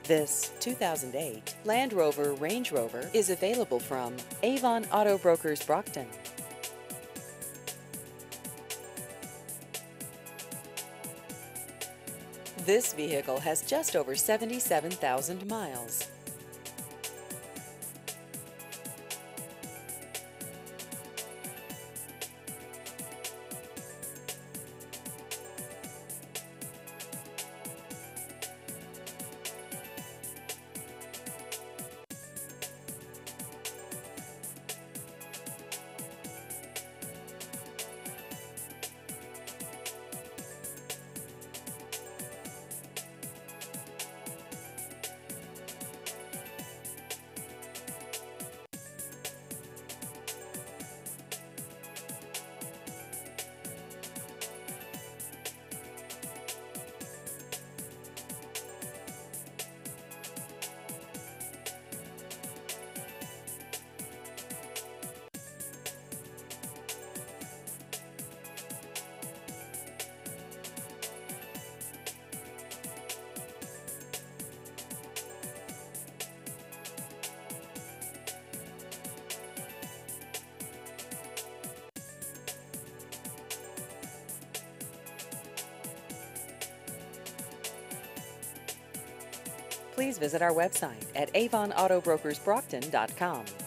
This 2008 Land Rover Range Rover is available from Avon Auto Brokers Brockton. This vehicle has just over 77,000 miles. Please visit our website at avonautobrokersbrockton.com.